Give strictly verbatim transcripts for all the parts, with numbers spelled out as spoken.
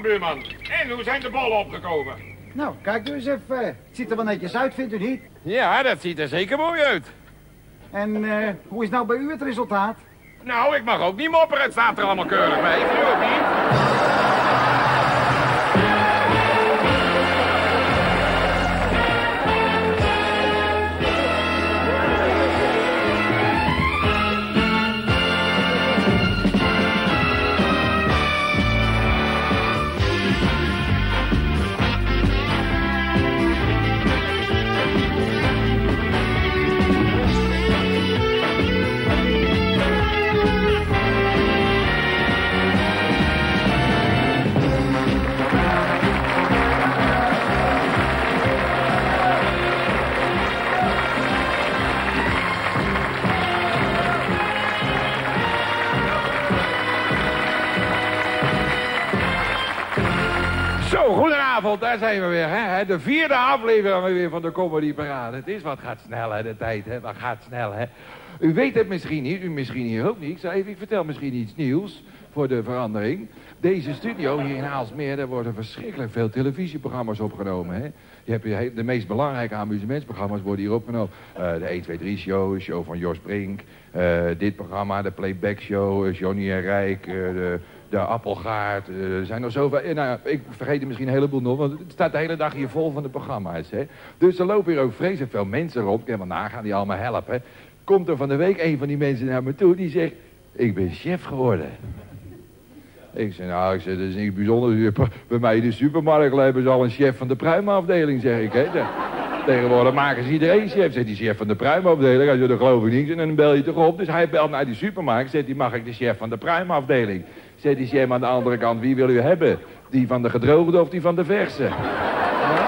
buurman. En hoe zijn de bollen opgekomen? Nou, kijk dus even. Het ziet er wel netjes uit, vindt u niet? Ja, dat ziet er zeker mooi uit. En uh, hoe is nou bij u het resultaat? Nou, ik mag ook niet mopperen. Het staat er allemaal keurig bij. Ik ook niet. Goedenavond, daar zijn we weer, hè? De vierde aflevering weer van de Comedy Parade. Het is wat gaat snel, hè, de tijd, hè? Wat gaat snel, hè? U weet het misschien niet, u misschien hier ook niet. Ik, zou even, ik vertel misschien iets nieuws voor de verandering. Deze studio hier in Aalsmeer, daar worden verschrikkelijk veel televisieprogramma's opgenomen, hè? Je hebt de meest belangrijke amusementsprogramma's worden hier opgenomen. Uh, de één twee drie show, show van Jos Brink. Uh, dit programma, de Playback Show, Johnny en Rijk, uh, de... De Appelgaard, uh, er zijn nog zoveel... Uh, nou, ik vergeet er misschien een heleboel nog, want het staat de hele dag hier vol van de programma's, hè. Dus er lopen hier ook vreselijk veel mensen rond. Ik kan wel nagaan, die allemaal helpen. Komt er van de week een van die mensen naar me toe, die zegt... Ik ben chef geworden. Ik zeg, nou, ik zeg, dat is niet bijzonder. Bij mij in de supermarkt hebben ze al een chef van de pruimafdeling, zeg ik, hè. De, tegenwoordig maken ze iedereen chef. Zegt die chef van de pruimafdeling, hij zegt, dat geloof ik niet. En dan bel je toch op. Dus hij belt naar die supermarkt, zegt hij, mag ik de chef van de pruimafdeling? Zegt die chef aan de andere kant, wie wil u hebben? Die van de gedroogde of die van de verse? Ja?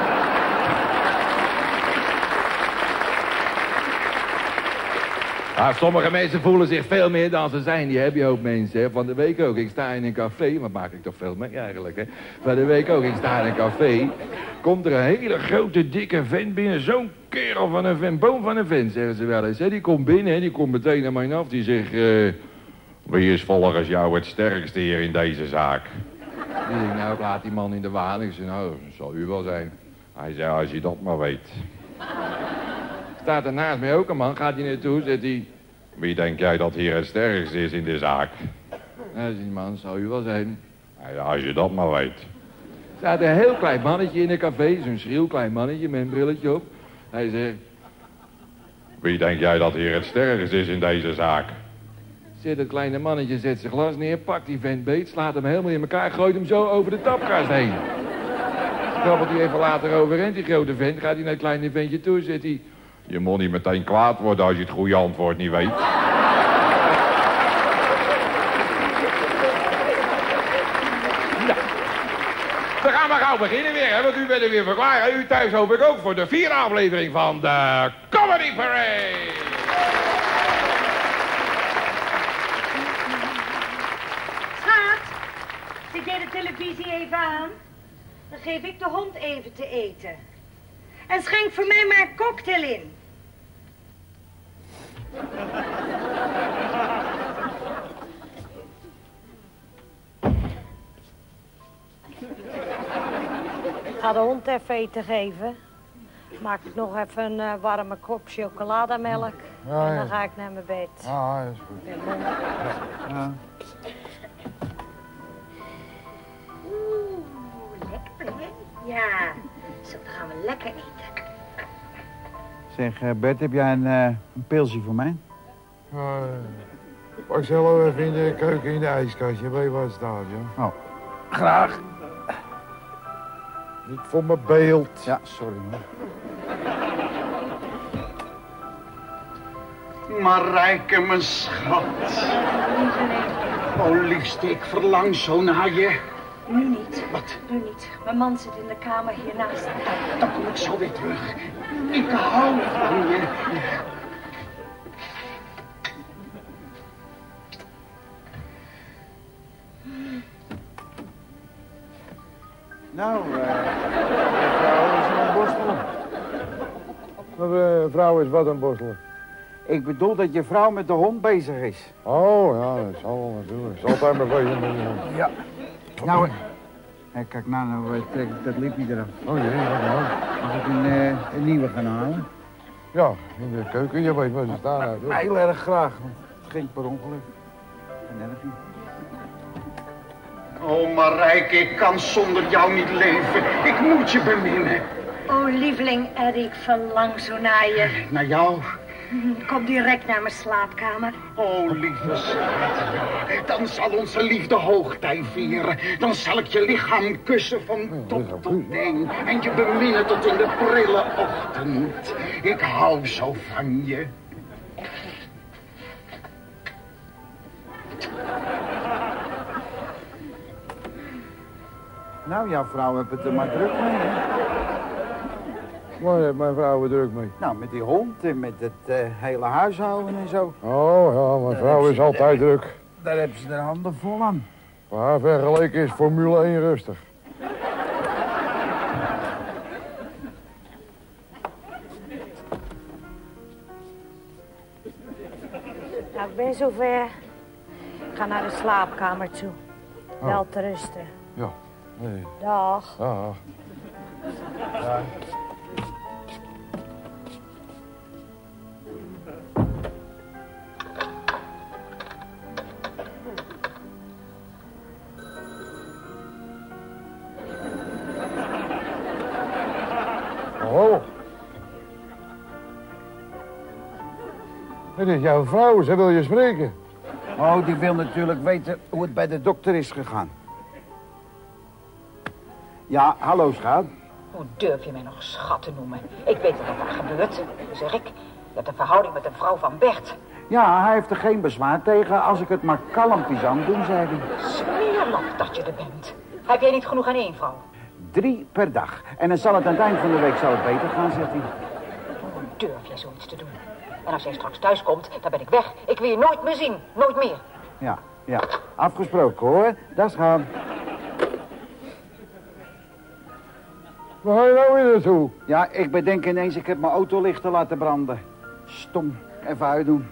Nou, sommige mensen voelen zich veel meer dan ze zijn. Die heb je ook mensen, hè. Van de week ook. Ik sta in een café, wat maak ik toch veel mee eigenlijk, hè. Van de week ook, ik sta in een café. Komt er een hele grote, dikke vent binnen. Zo'n kerel van een vent, boom van een vent, zeggen ze wel eens, hè. Die komt binnen, hè. Die komt meteen naar mij af. Die zegt... Uh, Wie is volgens jou het sterkste hier in deze zaak? Ik denk, nou, ik laat die man in de waan. Ik zeg, nou, dat zal u wel zijn. Hij zei, als je dat maar weet. Staat er naast mij ook een man, gaat hij naartoe, zegt hij... Wie denk jij dat hier het sterkste is in de zaak? Nou, die man, zal u wel zijn. Hij zei, als je dat maar weet. Staat een heel klein mannetje in een café, zo'n schriel klein mannetje met een brilletje op. Hij zegt... Wie denk jij dat hier het sterkste is in deze zaak? Zit het kleine mannetje, zet zijn glas neer, pakt die vent beet, slaat hem helemaal in elkaar, gooit hem zo over de tapkast heen. Krabbelt hij even later overeind, die grote vent, gaat hij naar het kleine ventje toe, zegt hij... Je moet niet meteen kwaad worden als je het goede antwoord niet weet. Nou, we gaan maar gauw beginnen weer, hè, want u bent er weer verklaren. U thuis hoop ik ook voor de vierde aflevering van de Comedy Parade. Zet jij de televisie even aan? Dan geef ik de hond even te eten. En schenk voor mij maar een cocktail in. Ik ga de hond even eten geven. Maak ik nog even een uh, warme kop chocolademelk. Ja, en dan ga ik naar mijn bed. Ah, dat is goed. Ja. Ja, zo, dan gaan we lekker eten. Zeg, uh, Bert, heb jij een, uh, een pilsje voor mij? Ja, pak zelf even in de keuken in de ijskast. Je weet waar het staat, joh. Oh, graag. Niet voor mijn beeld. Ja, sorry, hoor. Marijke, mijn schat. Oh, liefste, ik verlang zo naar je. Nu niet. Wat? Nu niet. Mijn man zit in de kamer hiernaast. Dan kom ik zo weer terug. Ik hou van je. Nou, uh, vrouw is een borstelen. Mijn vrouw is wat een borstelen. Ik bedoel dat je vrouw met de hond bezig is. Oh, ja, dat zal wel natuurlijk. Zal het maar voor je doen. Ja. Nou, Hé, kijk nou, nou trek ik dat lipje eraf. Oh jee, wat nou? Mag ik een, uh, een nieuwe gaan halen? Ja, in de keuken, je weet waar ze staan uit. hoor. Heel erg graag, want het ging per ongeluk. En erg niet. Oh, Marijke, ik kan zonder jou niet leven. Ik moet je beminnen. Oh, lieveling Ed, ik verlang zo naar je. Naar jou? Kom direct naar mijn slaapkamer. Oh, lieve schat. Dan zal onze liefde hoogtij vieren. Dan zal ik je lichaam kussen van top tot teen. En je beminnen tot in de prille ochtend. Ik hou zo van je. Nou, jouw vrouw heeft het er maar druk mee, hè? Waar heeft mijn vrouw er druk mee? Nou, met die hond en met het uh, hele huishouden en zo. Oh ja, mijn vrouw is altijd druk. Daar hebben ze er handen vol aan. Voor haar vergeleken is Formule één rustig. Nou, ik ben zover. Ik ga naar de slaapkamer toe. Oh. Wel te rusten. Ja, nee. Dag. Ah. Ja. Oh. Dit is jouw vrouw, ze wil je spreken. Oh, die wil natuurlijk weten hoe het bij de dokter is gegaan. Ja, hallo schat. Hoe durf je mij nog schat te noemen? Ik weet wat er gebeurt, zeg ik. Je hebt een verhouding met een vrouw van Bert. Ja, hij heeft er geen bezwaar tegen als ik het maar kalmpjes aan doen, zei hij. Smeerlap dat je er bent. Heb jij niet genoeg aan één vrouw? Drie per dag. En dan zal het aan het eind van de week zal het beter gaan, zegt hij. Hoe durf jij zoiets te doen? En als jij straks thuis komt, dan ben ik weg. Ik wil je nooit meer zien. Nooit meer. Ja, ja. Afgesproken hoor. Dat is gaan. Waar ga je nou weer naartoe? Ja, ik bedenk ineens, ik heb mijn autolichten laten branden. Stom. Even uitdoen.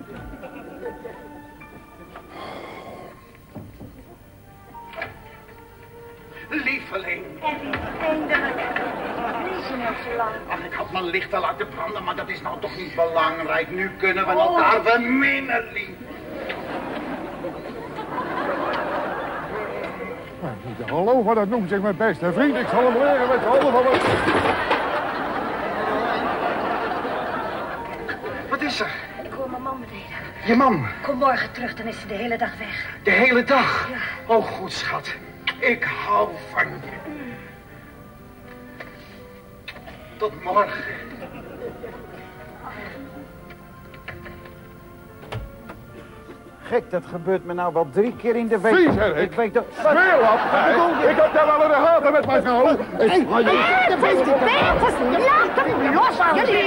Lieveling. Eddie, eindelijk. Niet je nou zo lang. Ach, ik had mijn lichten laten branden, maar dat is nou toch niet belangrijk. Nu kunnen we elkaar beminnen, lief. Hallo, maar dat noemt zich mijn beste vriend. Ik zal hem leren met de handen van mijn... Wat is er? Ik hoor mijn man beneden. Je man. Kom morgen terug, dan is ze de hele dag weg. De hele dag? Ja. Oh, goed, schat. Ik hou van je. Tot morgen. Gek, dat gebeurt me nou wel drie keer in de week. Viezerik. Ik weet dat... Smeerlap! Ik heb daar wel in de gaten met mijn vrouw. Ik... Laat hem los! Jullie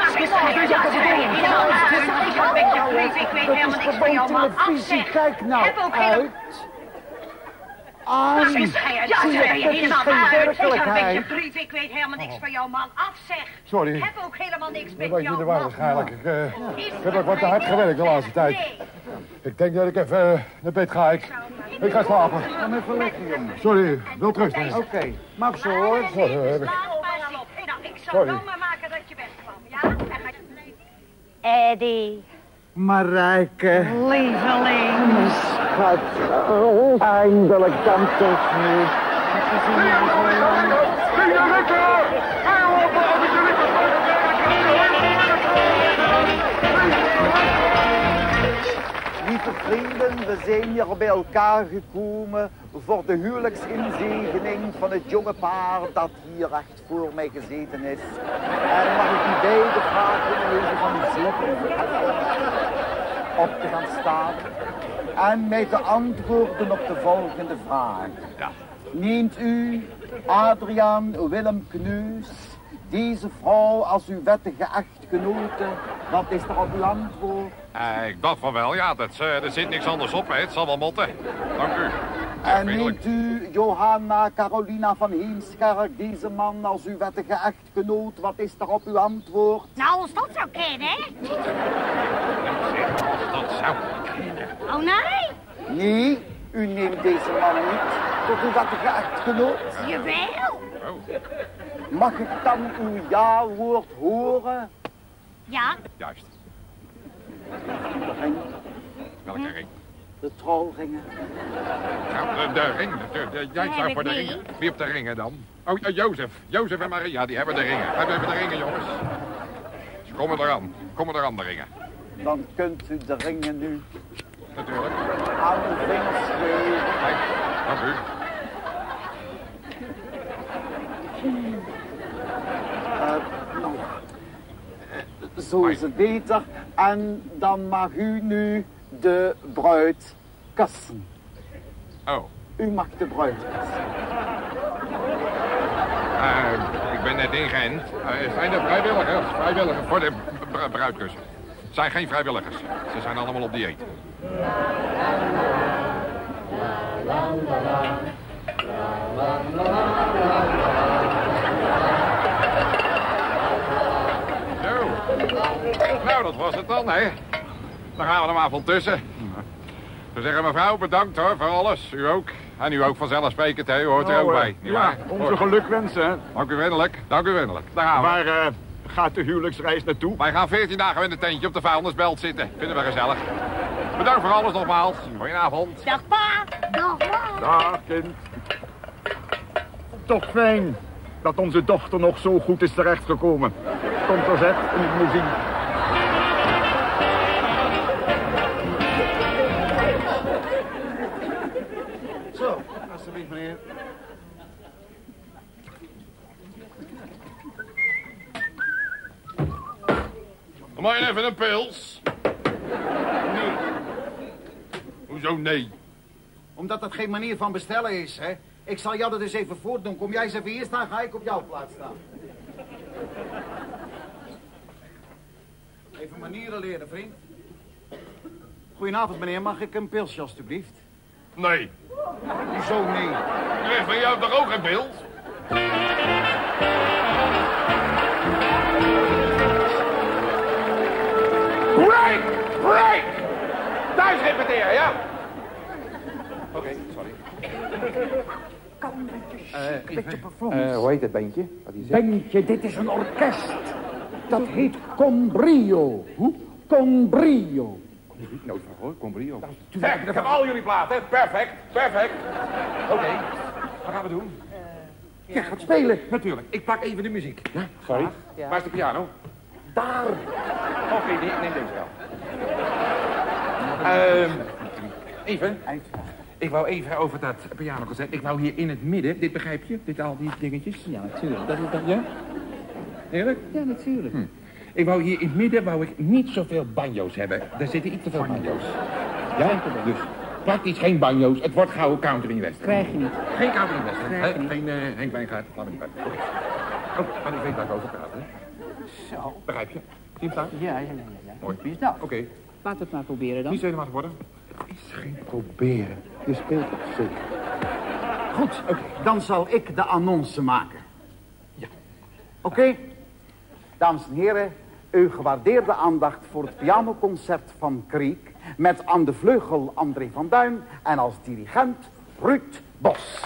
Ik weet helemaal niks van jou, man. Televisie, kijk nou Heb ook uit. helemaal... Aan. Ja, Zie je, zeg je dat is helemaal geen uit. Ik heb een werkelijkheid. beetje brief, ik weet helemaal niks van jou, man. Afzeg. Sorry. Ik heb ook helemaal niks met Dat weet je jou, er waar man. waarschijnlijk. Ik, uh, Is ik heb ook wat te hard gewerkt de laatste tijd. Nee. Ik denk dat ik even uh, naar bed ga. Ik, ik ga slapen. Kom even liggen, jongen. Sorry, wel rusten. Oké, okay. Mag zo hoor. Sorry, heb ik. Nou, ik zal Sorry. wel maar maken dat je wegkwam, ja? Eddie. Marijke. Lieveling. Schat. Oh, eindelijk dan toch niet. Lieve vrienden, we zijn hier bij elkaar gekomen voor de huwelijksinzegening van het jonge paar dat hier recht voor mij gezeten is. En mag ik u beiden vragen even van uw zitten op te gaan staan en mij te antwoorden op de volgende vraag. Ja. Neemt u, Adriaan Willem Kneus, deze vrouw als uw wettige echtgenote? Wat is er op uw antwoord? Uh, ik dacht van wel, ja, dat, uh, er zit niks anders op, hè. Het zal wel motten. Dank u. En neemt u Johanna Carolina van Heemskerk, deze man, als uw wettige echtgenoot? Wat is er op uw antwoord? Nou, als dat zou kennen, hè? Dat zou ik kennen. Oh, nee? Nee, U neemt deze man niet tot uw wettige echtgenoot? Jawel. Oh, Mag ik dan uw ja-woord horen? Ja, juist. De ring, Welke ring? de trouwringen. Nou, de, de ring. De, de, jij heb staat ik voor de niet. ringen. Wie op de ringen dan? Oh, uh, Jozef. Jozef en Maria, die hebben de ringen. Hebben even de ringen, jongens. Ze komen eraan. Komen eraan, de ringen. Dan kunt u de ringen nu Natuurlijk. aan uw vingers geven. Kijk, dank u. Uh, nou, uh, zo is het beter. En dan mag u nu de bruid kussen. Oh. U mag de bruid kussen. Uh, ik ben net ingeënt. Uh, zijn er vrijwilligers? Vrijwilligers voor de br- bruidkussen. Het zijn geen vrijwilligers. Ze zijn allemaal op dieet. Zo. Nou, dat was het dan, hè. Dan gaan we er maar van tussen. We zeggen mevrouw, bedankt hoor, voor alles. U ook. En u ook vanzelfsprekend, hè. U hoort er ook bij. Niet Ja, waar? onze gelukwensen, hè. Dank u vriendelijk. Dank u vriendelijk. Daar gaan we. Waar uh, gaat de huwelijksreis naartoe? Wij gaan veertien dagen in een tentje op de vuilnisbelt zitten. Vinden we gezellig. Bedankt voor alles nogmaals. Goedenavond. dag pa. Dag ma. Dag, kind. Toch fijn dat onze dochter nog zo goed is terechtgekomen. Komt er zeg, en ik moet zien. Zo, alsjeblieft meneer. Dan mag je even een pils. Nee, Hoezo nee? omdat dat geen manier van bestellen is, hè. Ik zal jou dat eens even voordoen. Kom jij eens even hier staan, ga ik op jouw plaats staan. Even manieren leren, vriend. Goedenavond, meneer. Mag ik een pilsje, alstublieft? Nee. Hoezo nee? Ik krijg van jou toch ook een pils? Break! Break! Thuis repeteren, ja? Oké, okay, sorry. Een beetje performance. Uh, hoe heet het beentje? Wat die zegt? Beentje, dit is een orkest. Dat heet Combrio. Hoe? Combrio. Nooit van gehoord, Combrio. Zeg, ik heb al jullie platen. Perfect, perfect. Oké, okay. Wat gaan we doen? Jij gaat spelen. Natuurlijk, ik pak even de muziek. Ja? Sorry? Ja. Waar is de piano? Daar. Oké, okay, ik neem deze wel. Ehm even. Ik wou even over dat pianoconcert. Ik wou hier in het midden, dit begrijp je? Dit al die dingetjes? Ja, natuurlijk. Dat is dat, ja? Eerlijk? Ja, natuurlijk. Hm. Ik wou hier in het midden wou ik niet zoveel banjo's hebben. Daar zitten iets te veel banjo's. Ja? Dus praktisch geen banjo's. Het wordt gauw country in West. Krijg je niet. Geen country in West. Krijg je niet. Geen uh, Henk Wijngaard, laat me niet bij. Oké. Oh, maar ik weet waar ik over praat, hè? Zo. Begrijp je? Zie je het Ja, ja, ja, ja. ja. Mooi. Wie is nou? Oké. Okay. Laat het maar proberen dan. Niet zenuwachtig worden. Is geen proberen. Je speelt het zeker. Goed, okay. Dan zal ik de annonce maken. Ja. Oké? Okay. Dames en heren, uw gewaardeerde aandacht voor het pianoconcert van Kriek... met aan de vleugel André van Duin en als dirigent Ruud Bos.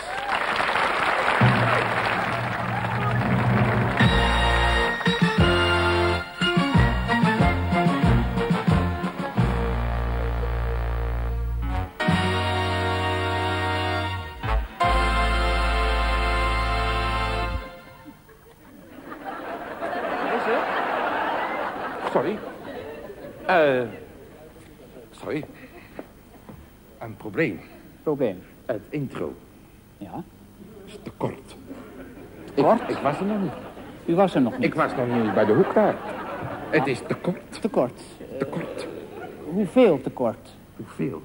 Sorry. Eh... Uh, sorry. Een probleem. Probleem? Het intro. Ja? Is te kort. Kort? Ik, ik was er nog niet. U was er nog niet? Ik was nog niet bij de hoek daar. Het is te kort. Te kort? Te kort. Uh, hoeveel te kort? Hoeveel?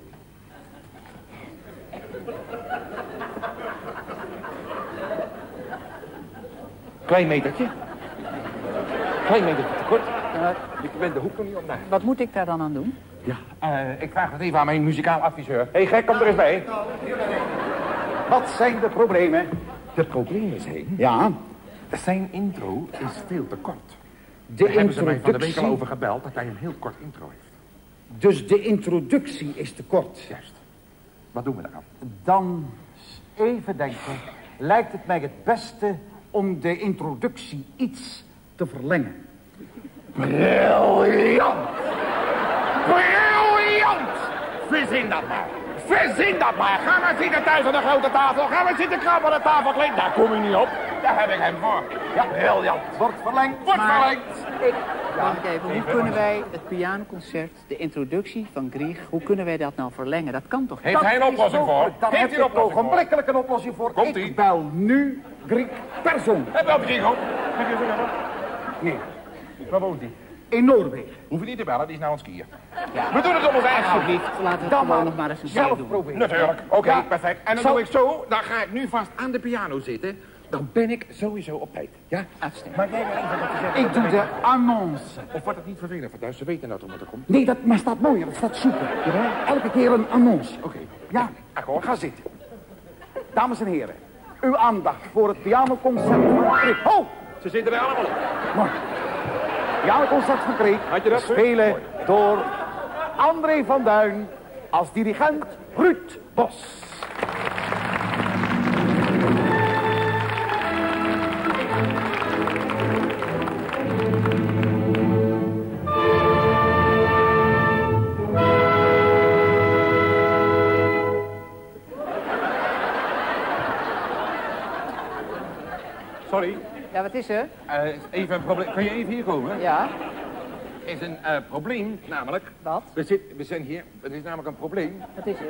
Klein metertje. Klein metertje te kort. Uh, ik ben de hoek nog niet op naar. Wat moet ik daar dan aan doen? Ja, uh, ik vraag het even aan mijn muzikaal adviseur. Hé, hey, gek, kom er eens bij. Wat zijn de problemen? De problemen zijn... Ja? Zijn intro is veel te kort. De Daar hebben ze mij van de week introductie... al over gebeld dat hij een heel kort intro heeft. Dus de introductie is te kort. Juist. Wat doen we dan? Dan, even denken, lijkt het mij het beste om de introductie iets te verlengen. Briljant! Briljant! Verzin dat maar. Verzin dat maar. Ga maar zitten thuis aan de grote tafel. Ga maar zitten krabben aan de tafelkleed. Daar kom je niet op. Daar heb ik hem voor. Ja, briljant. Wordt verlengd. Wordt Maar- verlengd. Ik, wacht even, hoe kunnen wij het pianoconcert, de introductie van Grieg, hoe kunnen wij dat nou verlengen? Dat kan toch niet? Heeft hij een oplossing voor? Daar Heeft heb hij een ik oplossing voor? ogenblikkelijk een oplossing voor. Komt-ie. Ik bel nu Griek persoon. Heb je op Grieg op? Heb je zo'n nummer? Nee, Waar woont hij? in Noorwegen. Hoef je niet te bellen, die is nou aan het skiën. Ja. We doen het op ons eigen hout. Alsjeblieft, laten we het Dan gewoon maar nog maar eens een zelf keer doen. proberen. Natuurlijk. Oké, Ja. perfect. En dan Zal- doe ik zo, dan ga ik nu vast aan de piano zitten. Dan ben ik sowieso op tijd. Ja? Uitstekend. Maar jij maar even wat te zeggen. Ik doe de annonce. Of wordt het niet vervelend voor thuis? Ze weten nou toch wat er komt. Nee, dat maar staat mooier. Dat staat super. Jawel. Elke keer een annonce. Oké. Ja, Akkoord. ga zitten. Dames en heren, uw aandacht voor het pianoconcert van Griek. Oh! Ze zitten er allemaal op. Mooi. Pianoconcert van Griek. Had je dat? Spelen door André van Duin als dirigent Ruud Bos. Sorry. Ja, wat is er? Uh, even een probleem. Kun je even hier komen? Ja, Er is een uh, probleem, namelijk. wat? We, zit, we zijn hier. Er is namelijk een probleem. Wat is er?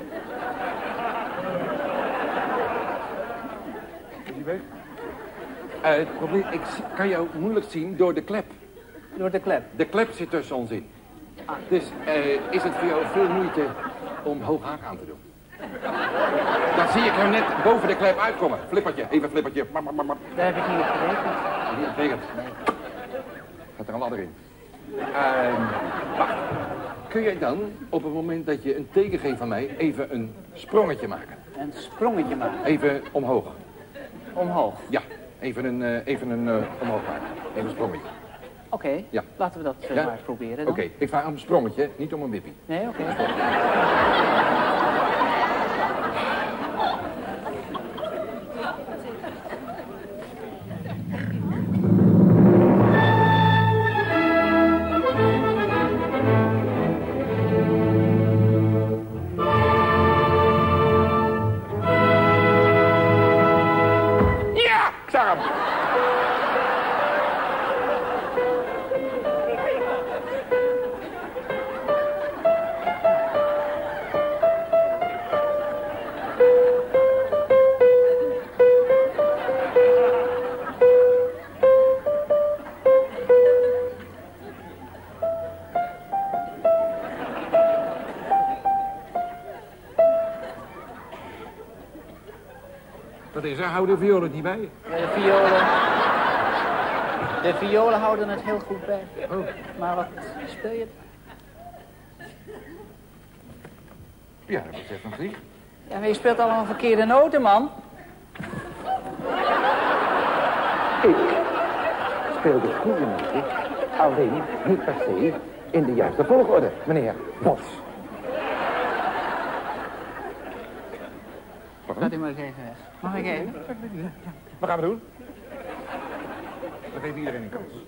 Is hij weg? Uh, het probleem, ik zie- kan jou moeilijk zien door de klep. Door de klep. De klep zit tussen ons in. Dus uh, is het voor jou veel moeite om hoog haak aan te doen? Dan zie ik hem net boven de klep uitkomen. Flippertje, even flippertje. Maar, maar, maar, maar. Daar heb ik niet op gerekend. Niet geregeld. Gaat er een ladder in. Ehm wacht. Kun jij dan, op het moment dat je een teken geeft van mij, even een sprongetje maken? Een sprongetje maken. Even omhoog. Omhoog. Ja, even een, uh, even een uh, omhoog maken. Even een sprongetje. Oké, okay, Ja. laten we dat uh, Ja? maar eens proberen dan. Oké, okay, ik vraag om een sprongetje, niet om een wippie. Nee, oké. Okay. Ja, ik zag hem. Wat is er? Hou de violen niet bij? Ja, de violen... De violen houden het heel goed bij. Oh. Maar wat speel je? Ja, dat is even een vlieg. Ja, maar je speelt allemaal verkeerde noten, man. Ik speel de goede muziek, alleen niet per se in de juiste volgorde, meneer Bos. Laat u maar eens even weg. Mag ik even? Wat gaan we doen? We geven iedereen een kans.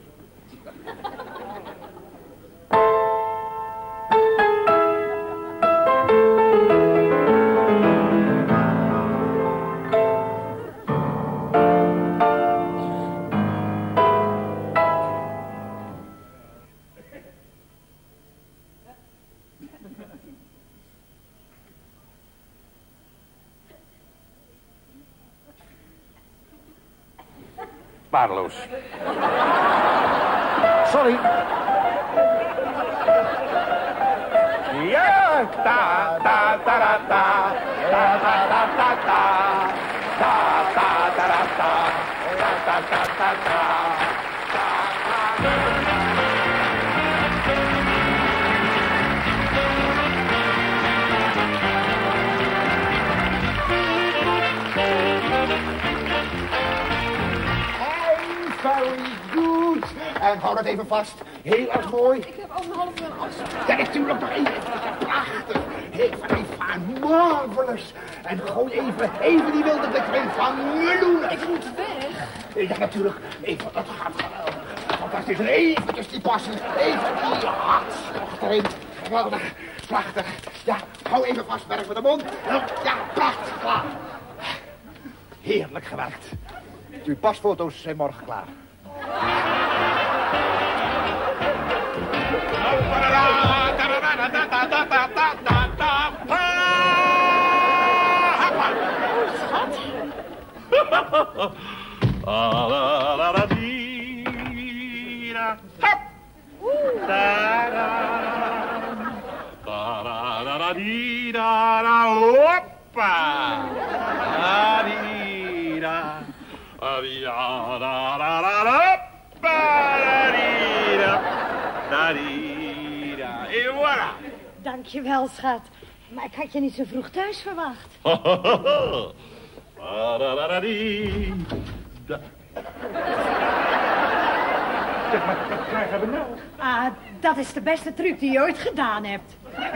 Waardeloos. Sorry. Ja, ta ta ta ta ta ta ta ta ta ta ta ta ta ta ta ta ta ta ta. Very good. En hou dat even vast. Heel erg mooi. Ik heb ook een half uur een afspraak. Ja, natuurlijk nog even. Prachtig. Heel even aan marvelous. En gewoon even, even die wilde blik erin van meloen. Ik moet weg. Ja, natuurlijk. Even, dat gaat geweldig. Fantastisch. En eventjes die passen. Even die hartstocht erin. Geweldig. Prachtig. Ja, hou even vast, werk met de mond. Ja, prachtig. Klaar. Heerlijk gewerkt. Uw pasfoto's zijn morgen klaar. En voilà. Dankjewel, schat. Maar ik had je niet zo vroeg thuis verwacht. Zeg maar, wat krijgen we nou? Ah, dat is de beste truc die je ooit gedaan hebt.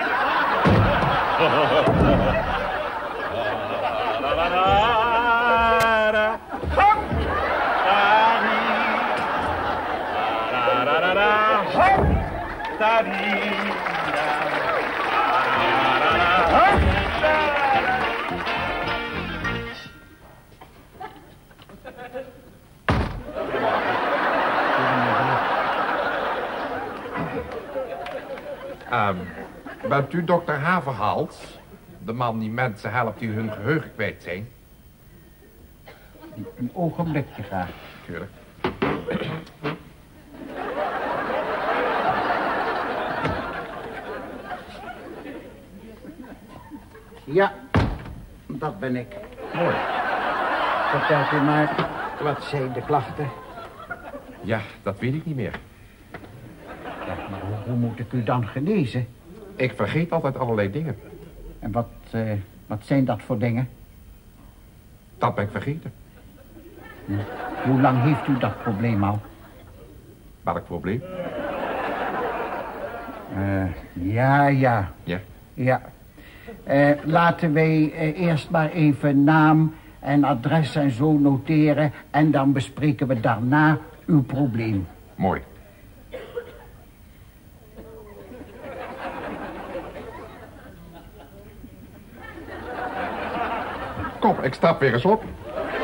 Um, bent u dokter Haverhals? De man die mensen helpt die hun geheugen kwijt zijn? Een ogenblikje graag. Tuurlijk. Ja, dat ben ik. Mooi. Vertelt u maar, wat zijn de klachten? Ja, dat weet ik niet meer. Ja, maar hoe, hoe moet ik u dan genezen? Ik vergeet altijd allerlei dingen. En wat, uh, wat zijn dat voor dingen? Dat ben ik vergeten. Hm. Hoe lang heeft u dat probleem al? Welk probleem? Uh, ja, ja. Ja? Ja. Uh, laten wij uh, eerst maar even naam en adres en zo noteren... en dan bespreken we daarna uw probleem. Mooi. Kom, ik stap weer eens op.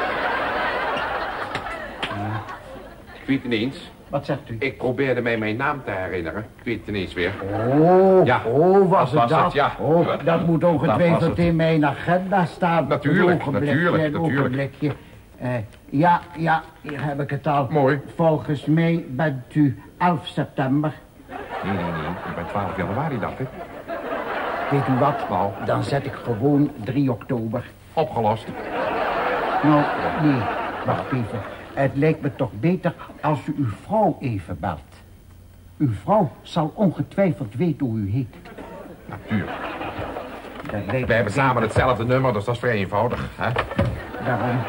Ja. Ik weet ineens. Wat zegt u? Ik probeerde mij mijn naam te herinneren. Ik weet het ineens weer. Oh, ja. oh was dat het was dat? Het, ja. Oh, dat moet ongetwijfeld dat in mijn agenda staan. Natuurlijk, een natuurlijk, een natuurlijk. Ogenblikje. Uh, ja, ja, hier heb ik het al. Mooi. Volgens mij bent u elf september. Nee, nee, nee. Ik ben twaalf januari, dacht ik. Weet u wat? Nou, dan zet ik gewoon drie oktober. Opgelost. Nou, nee, wacht even. Het lijkt me toch beter als u uw vrouw even belt. Uw vrouw zal ongetwijfeld weten hoe u heet. Natuurlijk. Wij We hebben samen hetzelfde nummer, dus dat is vrij eenvoudig, hè? Daarom.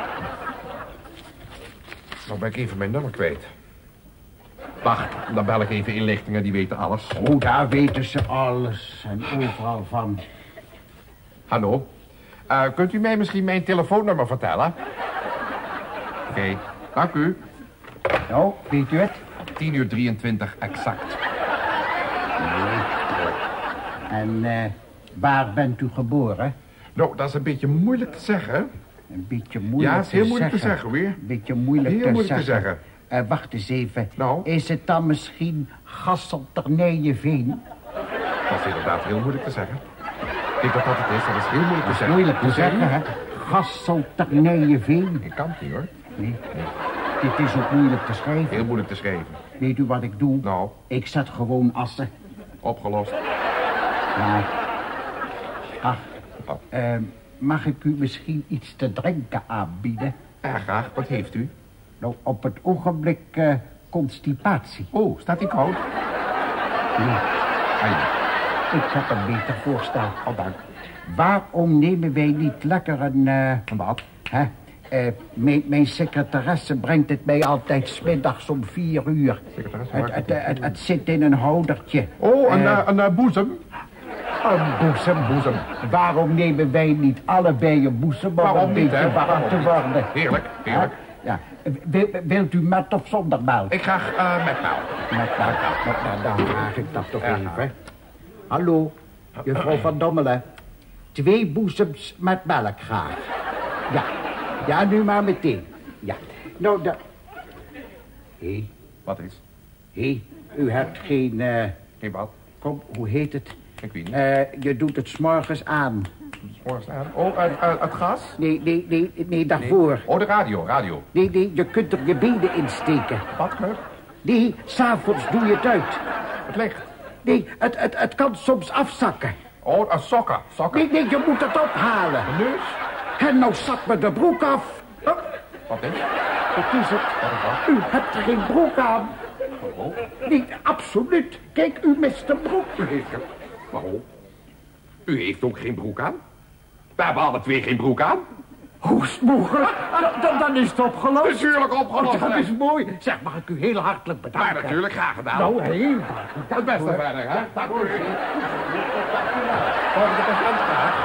Dan ben ik even mijn nummer kwijt. Wacht, dan bel ik even inlichtingen, die weten alles. Oh, daar weten ze alles en overal van. Hallo? Uh, kunt u mij misschien mijn telefoonnummer vertellen? Oké, okay, dank u. Nou, weet u het? tien uur drieëntwintig exact. Nee. En uh, waar bent u geboren? Nou, dat is een beetje moeilijk te zeggen. Een beetje moeilijk ja, het is heel te moeilijk zeggen. te zeggen, weer. Een beetje moeilijk, heel te, moeilijk zeggen. te zeggen. Uh, wacht eens even. Nou? Is het dan misschien Gasselternijeveen? Dat is inderdaad heel moeilijk te zeggen. Ik denk dat dat het is, dat is heel moeilijk te zeggen. Moeilijk te zeggen, hè? Gasselternijeveen. Ik kan het niet, hoor. Nee. nee. Dit is ook moeilijk te schrijven. Heel moeilijk te schrijven. Weet u wat ik doe? Nou? Ik zet gewoon assen. Opgelost. Ja. Ach, oh. uh, mag ik u misschien iets te drinken aanbieden? Ja, graag. Wat heeft u? Nou, op het ogenblik uh, constipatie. Oh, staat die koud? Nee. Ai. Ik heb een beter voorstel. Oh, dank. Waarom nemen wij niet lekker een... Uh, wat? Hè? Uh, mijn, mijn secretaresse brengt het mij altijd 's middags om vier uur. Het, het, het, het, het zit in een houdertje. Oh, een, uh, een uh, boezem? Een boezem, boezem. Waarom nemen wij niet allebei een boezem om Waarom een niet, beetje hè? warm Waarom te niet? worden? Heerlijk, heerlijk. Ja. ja. Wil, wilt u met of zonder melk? Ik graag uh, met melk. Met melk. Nou, nou, dan vraag ik dat toch Ja. even. Hallo, juffrouw Van Dommelen. Twee boezems met melk graag. Ja, ja, nu maar meteen. Ja, nou, dan... Hé. Hey. Wat is? Hé, hey, u hebt geen... Uh... Geen wat? Kom, hoe heet het? Ik weet niet. Uh, je doet het 's morgens aan. S'morgens aan? Oh, uh, uh, het gas? Nee, nee, nee, nee, daarvoor. Nee. Oh, de radio, radio. Nee, nee, je kunt er je benen insteken. Wat, Knuk? Nee, s'avonds doe je het uit. Het licht? Nee, het, het, het kan soms afzakken. Oh, een sokken, sokken. Nee, nee, je moet het ophalen. Een neus? En nou zak me de broek af. Oh. Wat is? Wat is het? Wat is dat? U hebt geen broek aan. Oh. Nee, absoluut. Kijk, u mist een broek. U heeft geen... Waarom? U heeft ook geen broek aan? We hebben alle twee geen broek aan. Hoe is het mogelijk? Dan, dan is het opgelost. Natuurlijk opgelost. Oh, dat is mooi. Zeg, mag ik u heel hartelijk bedanken? Maar natuurlijk, graag gedaan. Nou, heel Het beste verder, hè? Dag voor u. Volgens de patiënt graag.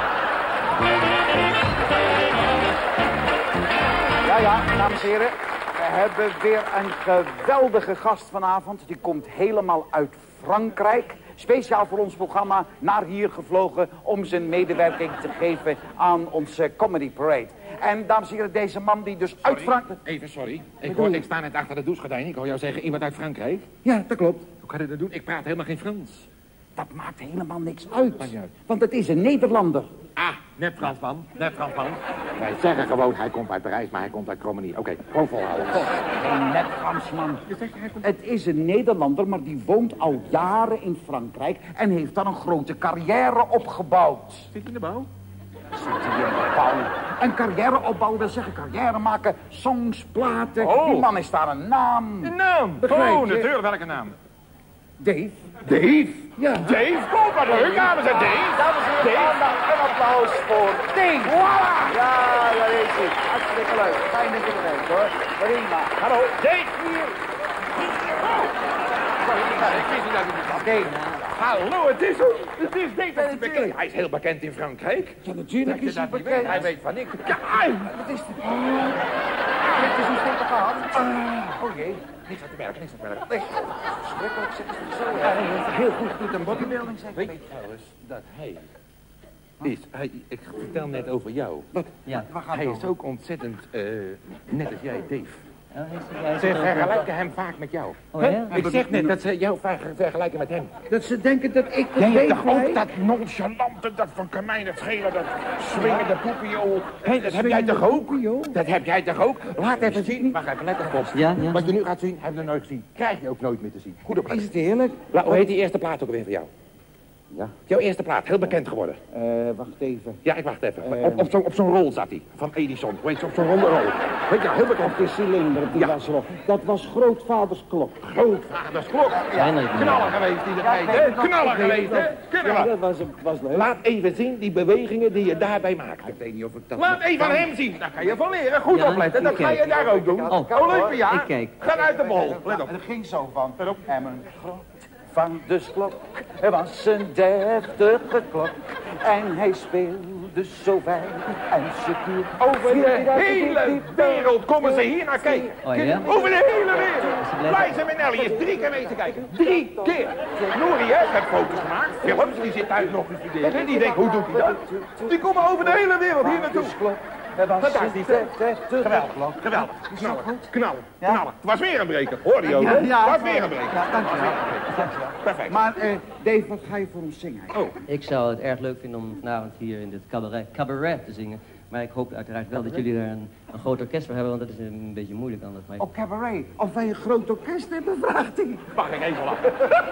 Ja, ja, dames en heren. We hebben weer een geweldige gast vanavond. Die komt helemaal uit Frankrijk. Speciaal voor ons programma naar hier gevlogen om zijn medewerking te geven aan onze Comedy Parade. En dames en heren, deze man die dus uit Frankrijk... Even, sorry. Ik, hoor, ik sta net achter de douchegordijn. Ik hoor jou zeggen, iemand uit Frankrijk. Ja, dat klopt. Hoe kan je dat doen? Ik praat helemaal geen Frans. Dat maakt helemaal niks uit. Maakt niet uit. Want het is een Nederlander. Ah, net Fransman. Net Fransman. Wij zeggen gewoon, hij komt uit Parijs, maar hij komt uit Cromenie. Oké, okay, gewoon volhouden. Geen net Fransman. Het is een Nederlander, maar die woont al jaren in Frankrijk en heeft dan een grote carrière opgebouwd. Zit in de bouw? Zit hij in de bouw? Een carrière opbouwen, wil zeggen carrière maken, songs, platen. Oh. Die man is daar een naam. Een naam? Begrijp Oh, je? natuurlijk. Welke naam? Dave. Dave? Ja. Dave, kom maar leuk, dames en Dave. Dames en heren, aandacht en applaus voor Dave. Voilà. Ja, daar is hij. Hartstikke leuk. Fijn dat je er bent, hoor. Prima. Hallo, Dave. Hier. Sorry, ik wist niet dat u het had. Dave. Hallo, het is hem. Het is Dave. Bekend. Hij is heel bekend in Frankrijk. Ja, natuurlijk is hij Dat je dat niet bekend. weet. Hij weet van niks. Ja, ai. Wat is dit? Dit is een stuk gehad. Oh jee. Niks aan te merken, niks aan te merken. Nee, verschrikkelijk, zeg het zo. Ja, hij heeft heel goed goed een bodybuilding, zeg. Weet je trouwens dat hij is, hij, ik vertel net over jou. Wat? Ja, waar gaat hij het is over? ook ontzettend, uh, net als jij, Dave. Ja, is- Ze vergelijken hem vaak met jou. Oh, ja? Ik zeg net dat ze jou vaak vergelijken met hem. Dat ze denken dat ik Jij het hebt weet, toch ook hè? dat nonchalante, dat van Kamijn het schelen, dat swingende poepio. Hé, dat heb jij toch ook? Dat heb jij toch ook? Laat even zien. Wacht even, let even op. Ja, ja. Wat je nu gaat zien, heb je nog nooit gezien. Krijg je ook nooit meer te zien. Goed op. Is het heerlijk? La, hoe heet die eerste plaat ook weer van jou? Ja. Jouw eerste plaat, heel bekend geworden. Eh, wacht even. Ja, ik wacht even. Eh. op op zo'n op zo'n rol zat hij, van Edison. Hoe heet ze, op zo'n ronde rol. Weet je, heel bekend. Op de cilinder, die Ja. was erop. Dat was grootvaders klok. Grootvaders klok. Eindelijk. Knaller geweest die Ja, tijd, ik weet hè? het nog, Knaller ik weet geweest, het hè? nog. Ja, Knaller. dat was, was leuk. Laat even zien die bewegingen die je daarbij maakt. Ik weet niet of ik dat... Laat even aan hem zien. Daar kan je van leren. Goed Ja, opletten. Dat ik ga je kijk. daar ook doen. Oh, Oh, Olympia. ik kijk. Ga uit de bol. Let op. En het ging zo van... En mijn grot van de klok was een deftige klok. En hij speelde zo fijn en secuur. Over de hele wereld komen ze hier naar kijken. Oh, ja? Over de hele wereld. Liza Minnelli is drie keer mee te kijken. Drie keer. Nouri, hè, heeft foto's gemaakt. Films, die zit thuis nog te studeren. Die denkt, hoe doet hij dat? Die komen over de hele wereld hier naartoe. Fantastisch, hè? Geweldig, geweldig. Knallen, knallen, knallen. Het was weer een breker, hoorde je ook? Ja, ja. Het was weer een breker. Ja, dankjewel. Perfect. Maar, eh, Dave, wat ga je voor ons zingen? Oh, Ik zou het erg leuk vinden om vanavond hier in dit cabaret, cabaret te zingen. Maar ik hoop uiteraard wel dat jullie daar een, een groot orkest voor hebben, want dat is een beetje moeilijk anders. Maar ik- Op cabaret. Of wij een groot orkest hebben, vraagt hij. mag ik even lachen?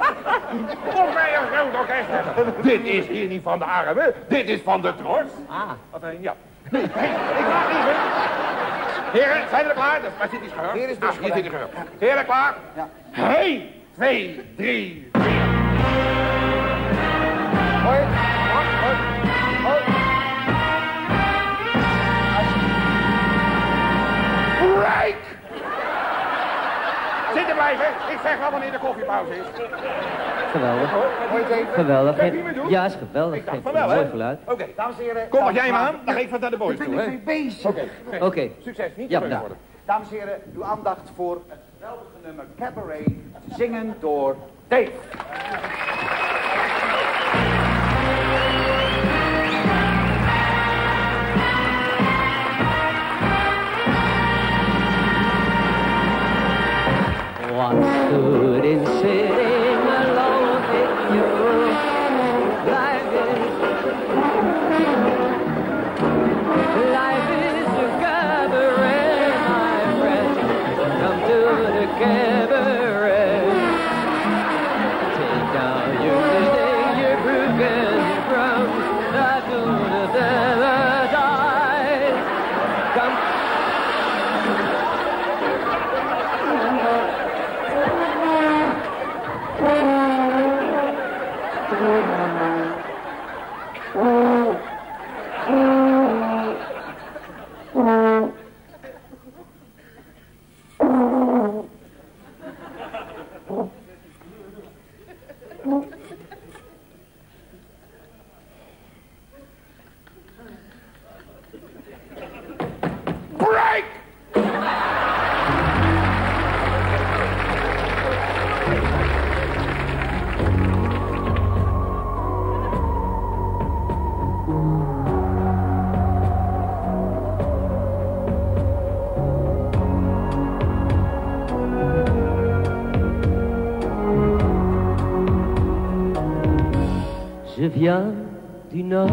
Of wij een groot orkest hebben. Dit is hier niet van de armen, dit is van de tros. Ah. Wat een, ja. Nee, hey, ik laat even. Heren, zijn we er klaar? Dat- Waar zit die scheur? Hier is de Ah, hier scheur. zit de scheur. Heren, klaar? Ja. Hé, twee, drie, vier. Hoi, hoi, hoi, hoi. Break! Zitten blijven. Ik zeg wel wanneer de koffiepauze is. Geweldig. Hoor je het even? Geweldig. Kijk, wie me doet? Ja, is geweldig. Ik dacht Geeft van wel, een mooi hè? geluid. Oké. Dames en heren. Kom, mag jij dames hem en aan? Dan geef ik wat naar de boys Daar toe, ben hè? ik mee bezig. Oké. Oké. Succes, niet Ja, nerveus nou. worden. Dames en heren, uw aandacht voor het geweldige nummer Cabaret, zingen door Dave. One stood in sitting alone with you. Life is, life is a cabaret, my friend. Come to the cabaret. Take down your mistake, your broken, your drums. I do the paradise. Come. Break! Je viens du nord,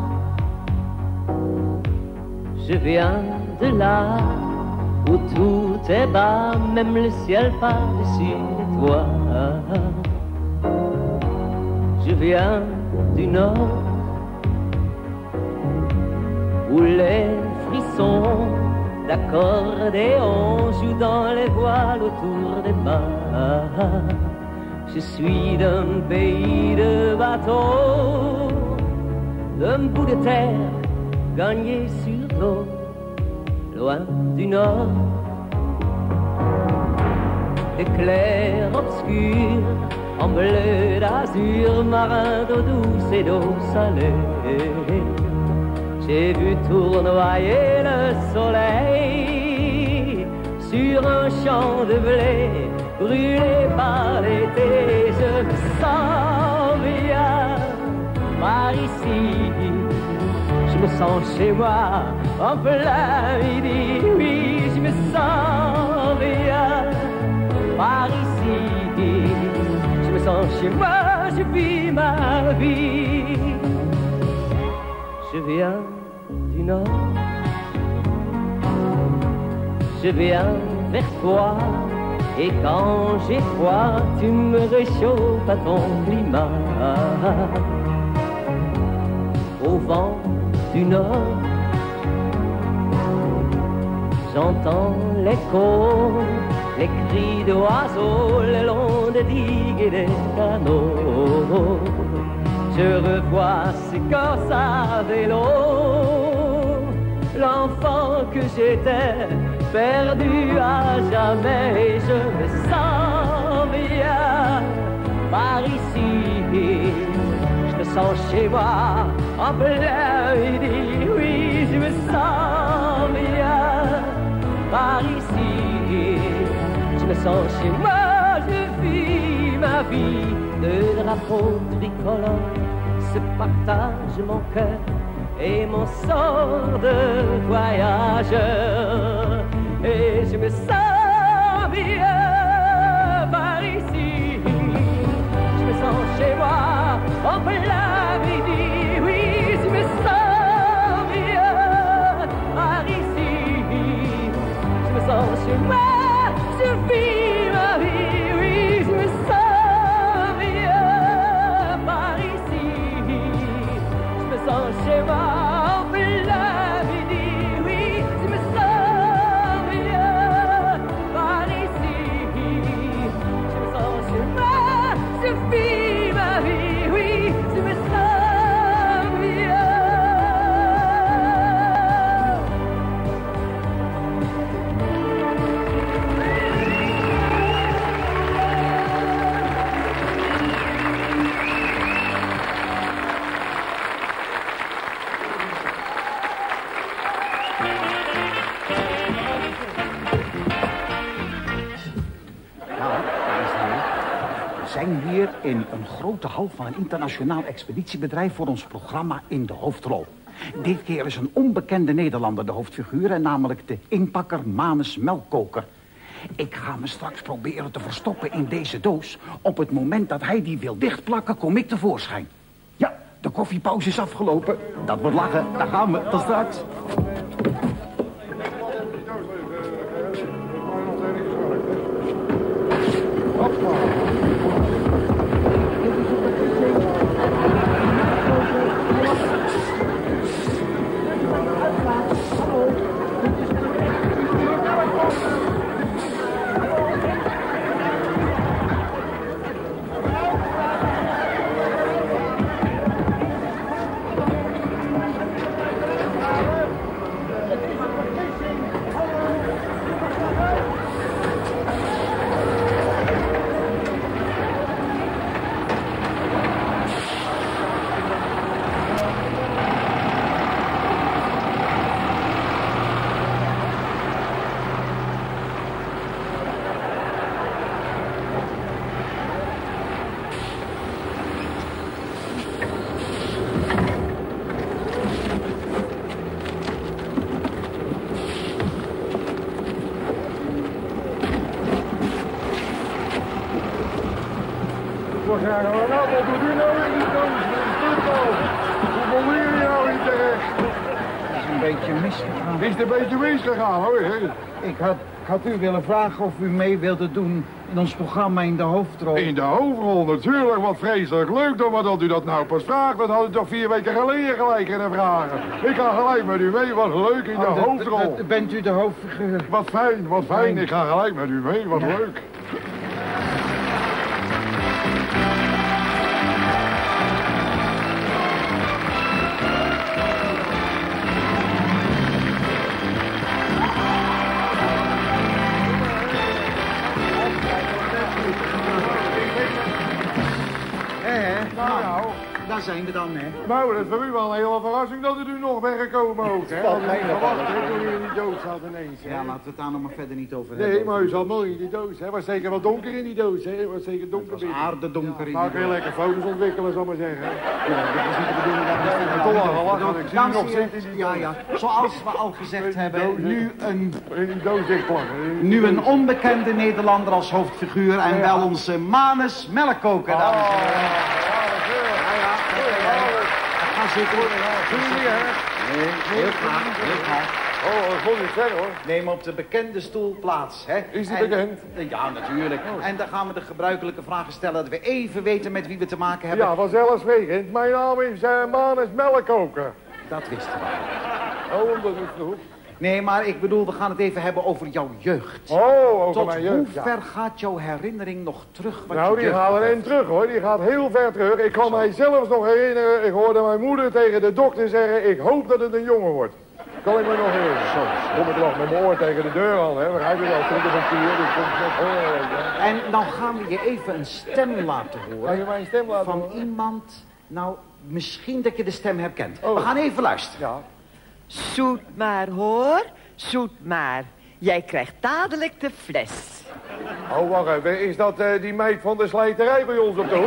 je viens de là où tout est bas, même le ciel par-dessus les toits. Je viens du nord, où les frissons d'accordéon jouent dans les voiles autour des mâts. Je suis d'un pays de bateaux, d'un bout de terre gagné sur l'eau, loin du nord. Des clairs obscurs en bleu d'azur, marin d'eau douce et d'eau salée. J'ai vu tournoyer le soleil sur un champ de blé brûlé par l'été. Je me sens bien par ici, je me sens chez moi en plein midi. Oui, je me sens bien par ici, je me sens chez moi, je vis ma vie. Je viens du nord, je viens vers toi. Et quand j'ai froid, tu me réchauffes à ton climat. Au vent du nord, j'entends l'écho, les cris d'oiseaux le long des digues et des canaux. Je revois ces corses à vélo, l'enfant que j'étais, perdu à jamais, et je me sens bien par ici. Je me sens chez moi en plein midi. Oui, je me sens bien par ici. Je me sens chez moi, je vis ma vie. Le drapeau tricolore se partage mon cœur et mon sort de voyageur. Et je me sens bien par ici. Je me sens chez moi en plein midi. Oui, je me sens bien par ici. Je me sens chez moi, je vis ma vie. Oui, je me sens bien par ici. Je me sens chez moi. hier in een grote hal van een internationaal expeditiebedrijf voor ons programma in de hoofdrol. Dit keer is een onbekende Nederlander de hoofdfiguur, en namelijk de inpakker Manus Melkkoker. Ik ga me straks proberen te verstoppen in deze doos. Op het moment dat hij die wil dichtplakken, kom ik tevoorschijn. Ja, de koffiepauze is afgelopen. Dat wordt lachen. Daar gaan we. Tot straks. Wat zeggen we nou? Wat doet u nou in die doos? Hoe beweer je nou niet terecht? Het is een beetje misgegaan. Is het een beetje misgegaan, hoor? Ik had, ik had u willen vragen of u mee wilde doen in ons programma in de hoofdrol. In de hoofdrol, natuurlijk. Wat vreselijk leuk dan, maar dat u dat nou pas vraagt. Dat had u toch vier weken geleden gelijk kunnen vragen. Ik ga gelijk met u mee, wat leuk in de, oh, de hoofdrol. De, de, bent u de hoofdfiguur? Wat fijn, wat fijn. fijn. Ik ga gelijk met u mee, wat ja. leuk. Nou, nou, daar zijn we dan, hè. Nou, dat is voor u wel een hele verrassing dat u nu nog bent gekomen ook, hè. Valt mij nog verwacht toen u in die doos zat ineens, hè. Ja, laten we het daar nog maar verder niet over hebben. Nee, maar u zat mooi in die doos, hè. Het was zeker wat donker in die doos, hè. Het was zeker donker binnen. Het was aardedonker in die doos. Nou, kun je lekker foto's ontwikkelen, zal ik maar zeggen. Ja, dat is niet de bedoeling. Dat is ja, toch al gelachen. Ik zie u nog zitten in die doos. Ja, ja. Zoals we al gezegd hebben, nu een... In die doos dichtplakken. Nu een onbekende Nederlander als hoofdfiguur en wel onze Manus Melkkoker, dames en heren. Ga zitten. Nee, heel graag, heel graag. Oh, dat vond ik ver, hoor. Neem op de bekende stoel plaats, hè. Is die en, bekend? Ja, natuurlijk. Oh. En dan gaan we de gebruikelijke vragen stellen dat we even weten met wie we te maken hebben. Ja, vanzelfsprekend. Mijn naam is uh, Manus Melkkoker. Dat wisten we. Oh, omdat u vroeg. Nee, maar ik bedoel, we gaan het even hebben over jouw jeugd. Oh, over Tot mijn jeugd, hoe ver ja. gaat jouw herinnering nog terug? Wat nou, je die gaat erin terug, hoor. Die gaat heel ver terug. Ik kan Zo. mij zelfs nog herinneren, ik hoorde mijn moeder tegen de dokter zeggen, ik hoop dat het een jongen wordt. Kan ik me nog herinneren. Zo. Kom ik nog met mijn oor tegen de deur aan, hè. Begrijp je wel, terug op een keer, dus komt net horen. En dan gaan we je even een stem laten horen. Ga je mijn stem laten Van horen? iemand, nou, misschien dat je de stem herkent. Oh. We gaan even luisteren. Ja. Zoet maar, hoor. Zoet maar. Jij krijgt dadelijk de fles. Oh, wacht even. Is dat uh, die meid van de slijterij bij ons op de hoek?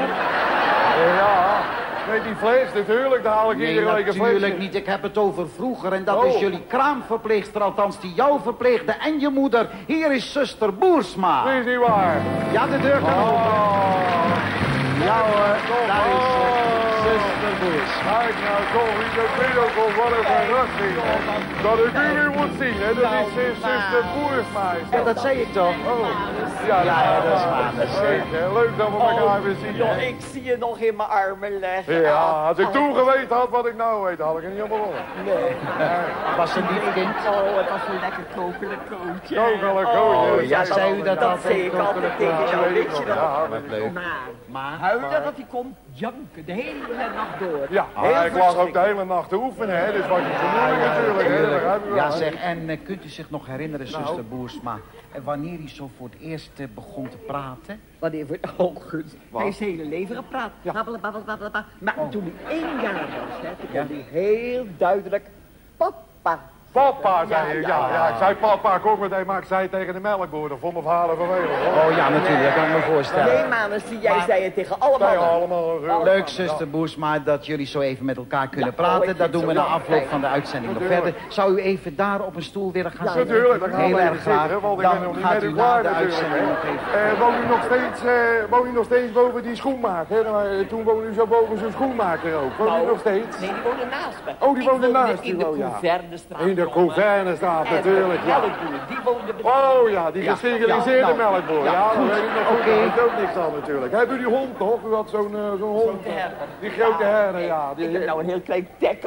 Uh, ja. Nee, die fles, natuurlijk. Daar haal ik nee, iedere week een fles. natuurlijk niet. Ik heb het over vroeger. En dat oh. is jullie kraamverpleegster, althans die jou verpleegde en je moeder. Hier is zuster Boersma. Dat is niet waar. Ja, de deur kan open. Oh. Ja hoor, daar is uh, zuster Boersma. Kijk nou, toch, wie zo binnenkomt, wat een verrassing. Dat ik u weer moet zien, hè. Dat is uh, zuster Boersma. Ja, dat zei ik toch. Oh. Ja, ja, ja, dat is waar. Dat is leuk, hè. Leuk dat we elkaar oh, weer zien. Joh, ik zie je nog in mijn armen leggen. Ja, als ik toen geweten had wat ik nou weet, had ik er niet helemaal op. Nee. Was een lief kind. Oh, het was een lekker kokelijk kootje. Kokelijk kootje. Oh, ja, zei u dat dat altijd? zei ik altijd tegen jou, weet je Ja, dat? leuk. Maar, maar huilen dat hij komt janken de hele nacht door. Ja, ah, ik lag ook de hele nacht te oefenen, hè. Dus wat je vermoeden ja, natuurlijk, hè. Ja, zeg, en uh, kunt u zich nog herinneren, nou. zuster Boersma, wanneer hij zo voor het eerst uh, begon te praten? Wanneer voor het oh, goed. Hij is hele leven gepraat. Ja. Babbelen, babbelen, babbelen. Maar oh. toen hij één jaar was, hè, toen ja. kon hij heel duidelijk papa Papa, zei je. Ja, ja, ik zei papa, kom meteen, maar ik zei tegen de melkboer. Dat vond mijn vader vervelend. Oh ja, natuurlijk, dat kan ik me voorstellen. Nee, Manus, jij Maar- zei het tegen allemaal. Tegen allemaal. Leuk, zuster Boersma, dat jullie zo even met elkaar kunnen praten. Dat doen we na afloop van de uitzending nog verder. Zou u even daar op een stoel willen gaan Ja, zitten? natuurlijk, dan gaan we Heel even erg graag. zitten, want ik ben nog Dan niet gaat met u u na klaar de natuurlijk, uitzending hè. nog even... Eh, woont u nog steeds, eh, woont u nog steeds boven die schoenmaker? Maar, eh, toen woonde u zo boven zo'n schoenmaker ook. Woont u Nou, nog steeds? Nee, die woonde naast me. Oh, die Ik woonde naast in u, de oh, ja. Couvernestraat. In de Couvernestraat, En natuurlijk, de ja. melkboer, die woonde Oh ja, die Ja, gesteriliseerde ja, nou, melkboer. ja, Ja, dat goed. weet ik nog goed. Oké. Daar heeft ook niks aan natuurlijk. Hebben u die hond nog? U had zo'n eh, zo'n hond. eh, Die grote herder, ja. Die, Ik heb nou een heel klein tekkeltje.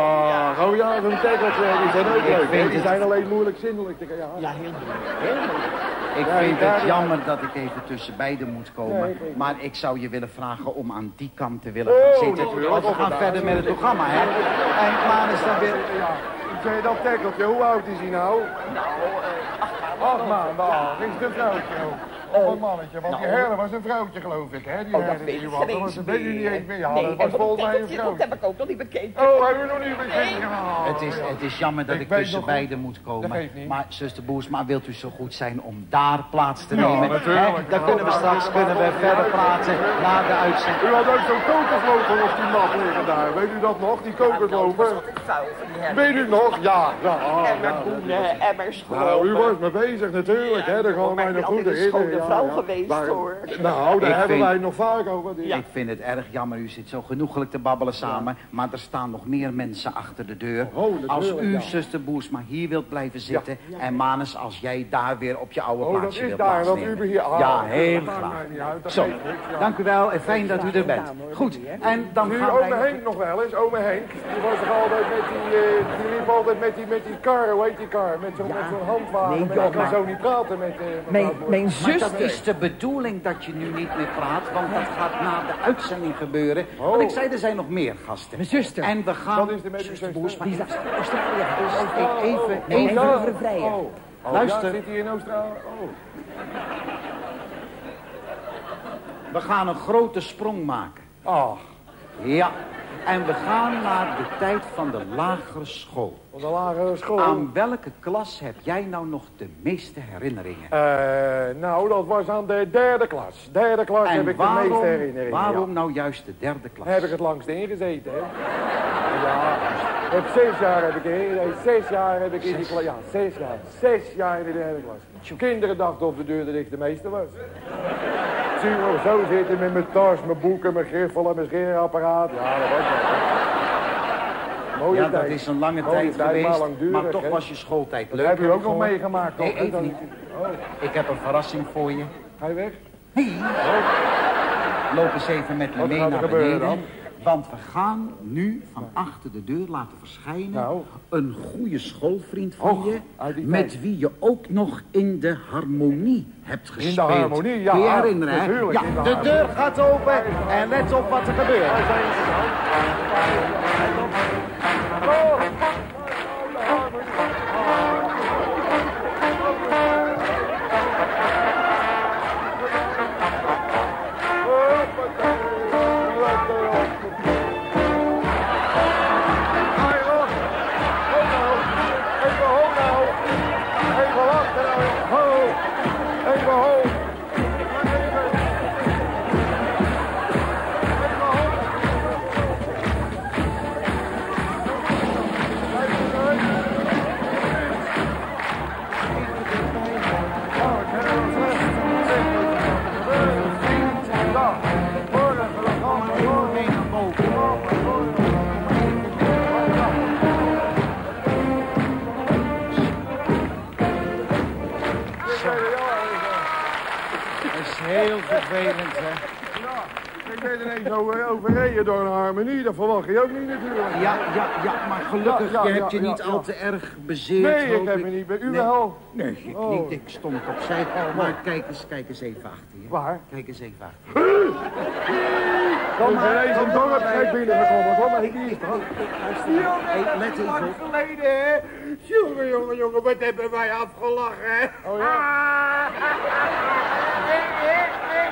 Ah, oh ja, zo'n tekkeltje. Die zijn ook Ik leuk. hè. vind Die het- zijn alleen moeilijk zindelijk te ja. Ja, heel moeilijk. Heel moeilijk. Ik Ja, vind ja, het ja. jammer dat ik even tussen beiden moet komen. Nee, ik weet het. Maar ik zou je willen vragen om aan die kant te willen Oh, gaan zitten. natuurlijk. Want we Of gaan het verder met het programma, hè. En Manus, dan weer... Ja, zeg je dat tekkeltje, hoe oud is hij nou? Nou, eh, Acht maanden. Ah, is het een vrouwtje ook? Of een mannetje? Want die herder was een vrouwtje, geloof ik, hè? Die oh, dat herder weet die ik was. Dat was geen een beetje niet eens meer. Ja, Nee, dat en was wat volgens een mij een tekkeltje, dat vrouwtje. heb ik ook nog niet bekeken. Oh, hebben we nog niet bekeken? Ja. Het is, het is jammer dat Ik ik weet tussen nog goed. beiden moet Dat komen. geeft niet. Maar zuster Boersma, wilt u zo goed zijn om daar plaats te Ja, nemen? natuurlijk. Hè? Dan kunnen we straks kunnen we verder praten na de uitzending. U had ook zo'n kokosloper op die mat liggen daar. Weet u dat nog, die kokosloper? Weet u nog? Ja, ja. ah, Emmer ja, boenen, emmer Nou, u schroven. was mee bezig natuurlijk, hè? Dat gaan we mij nog goed een schone herinneren. vrouw ja. geweest, Maar- hoor. Nou, daar Ik hebben vind- wij nog vaak over. Die- Ik vind het erg jammer, u zit zo genoegelijk te babbelen samen. Maar er staan nog meer mensen achter de deur. Oh, natuurlijk, Als u, ja. zuster Boersma, hier wilt blijven zitten. En Manus, als jij daar weer op je oude Oh, dat plaatsje is wilt daar, dat plaatsnemen. u hier... ah, Ja, dat heel maakt graag. mij niet uit, dat Zo, geeft niks, ja. dank u wel en fijn dat u er bent. Goed, en dan Nu, gaan wij... ome Henk nog wel eens, ome Henk. Die was toch altijd met die, eh, die liep altijd met die, met die kar, hoe heet die kar? Met zo'n met zo'n handwagen. Nee, maar joh, ik kan maar- zo niet praten met... eh, Mijn, mevrouw mijn Boer. Maar dat is de bedoeling dat je nu niet meer praat, want dat gaat na de uitzending gebeuren. Want ik zei, er zijn nog meer gasten. Mijn zuster. En we gaan... Wat is er met uw zuster? Boersma, Die is Australië. Dus Oh, ik even, oh, even oh, over vrijen. oh. Oh, Luister. ja, zit hij in Australië? Oh. We gaan een grote sprong maken. Ah. Ja. En we gaan naar de tijd van de lagere school. Van de lagere school? Aan welke klas heb jij nou nog de meeste herinneringen? Eh, nou, dat was aan de derde klas. Derde klas En heb ik de waarom, meeste herinneringen. waarom ja. nou juist de derde klas? Heb ik het langst ingezeten, hè? Ja, ik heb zes jaar heb ik ingezeten. Zes jaar heb ik in die klas. Ja, zes jaar. Zes jaar in de derde klas. Kinderen dachten op de deur dat ik de meeste was. Zie je me zo zitten met mijn tas, mijn boeken, mijn griffel en mijn scheerapparaat. Ja, dat was wel. Mooie Ja, dat tijd. is een lange Mooie tijd tijd, geweest, maar langdurig, maar toch hè? was je schooltijd Dat leuk. heb je heb ook ik nog gehoord. meegemaakt, Nee, toch, hè? even Dat- niet. Oh. Ik heb een verrassing voor je. Ga je weg? Nee. Loop eens even met me Wat mee gaat er naar gebeuren beneden. dan? Want we gaan nu van achter de deur laten verschijnen Nou. een goede schoolvriend van Och, je, uit die met tijd. wie je ook nog in de harmonie hebt In gespeeld. de harmonie, ja. Kun je herinneren, hè? Natuurlijk, Ja, in de de harmonie. deur gaat open en let op wat er gebeurt. Heel vervelend, hè? Ik ben ineens over- overreden door een harmonie, dat verwacht je ook niet natuurlijk. Ja, ja, ja, maar gelukkig, Ja, ja, je hebt je ja, niet ja, al ja. te erg bezeerd. Nee, ik hoop heb me niet bij u Nee. wel. Nee, ik Oh. niet. Ik stond opzij. Maar kijk eens, kijk eens even achter je. Waar? Kijk eens even achter je. Kom maar, ineens een dorpsgek binnengekomen. Kom maar, hier is het. Hey, let even op. geleden, hè? Jongen, jongen, jongen, wat hebben wij afgelachen, hè? Oh ja.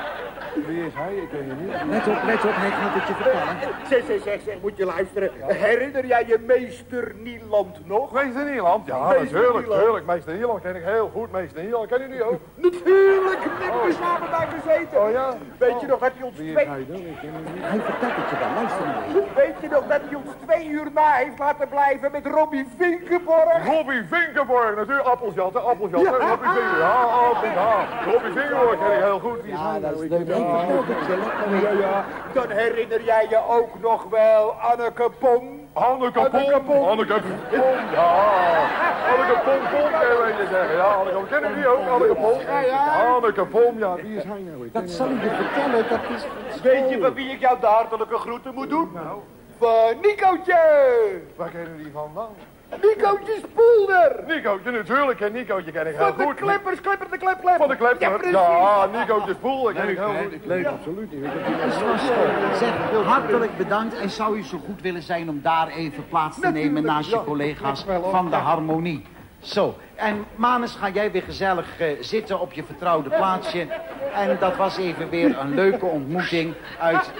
Wie is hij? Ik weet het niet. Let op, let op, hij gaat het je vertellen. Zeg, zeg, zeg, zeg, moet je luisteren. Herinner jij je meester Nieland nog? Meester Nieland? Ja, Meester natuurlijk, Nieland. natuurlijk. Meester Nieland ken ik heel goed. Meester Nieland, ken u die ook? Natuurlijk, we hebben samen bij gezeten. Oh ja? Weet je nog dat hij ons Wie is twee... hij dan? Ik ken hem niet. Hij vertelt het je wel, luister nou even. Weet je nog dat hij ons twee uur na heeft laten blijven met Robbie Vinkenborg? Robbie Vinkenborg, natuurlijk. Appelsjat, hè? Appelsjat, hè? Robbie Vinkenborg. Ja, Appel, ja. Robbie Vinkenborg ken ik heel goed. Wie is Ja, hij dat nou? is Ik leuk. ken Hij hem. vertelt het je, let nou Ja, even. ja. Dan herinner jij je ook nog wel Anneke Pom. Anneke Pom. Anneke Pom. Anneke Pom, ja. Anneke Pom, Pom, kan je zeggen. Ja, Anneke, ken ik die ook? Anneke Pom. Ja, ja. Anneke Pom, ja. Wie is hij nou? Ik ken Dat hem zal niet. ik je vertellen, dat is... Weet je van wie ik jou de hartelijke groeten moet doen? Nou, Van Nicootje. waar kennen die van dan? Nicootje Spoelder. Nicootje, natuurlijk. Ken Nicootje ken ik heel Van de goed. Clippers, Clipper de Klep, Klep. Van de klep. Ja, precies. Ja, Nicootje Spoel, dat ken ik Leuk, heel hè? goed. Leuk. Absoluut. Ik heb die Dat is van school. Zeg, hartelijk bedankt. En zou u zo goed willen zijn om daar even plaats te nemen naast je collega's van de harmonie. Zo, en Manus, ga jij weer gezellig eh, zitten op je vertrouwde plaatsje. En dat was even weer een leuke ontmoeting uit,